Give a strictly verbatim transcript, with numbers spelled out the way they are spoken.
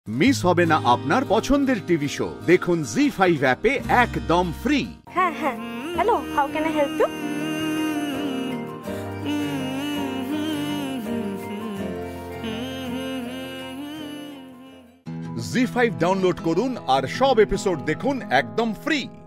Miss হবে না আপনার পছন্দের টিভি শো। দেখুন জি ফাইভ অ্যাপে একদম ফ্রি। হ্যাঁ হ্যাঁ hello, how can I help you? Zee five download করুন আর সব এপিসোড দেখুন একদম ফ্রি।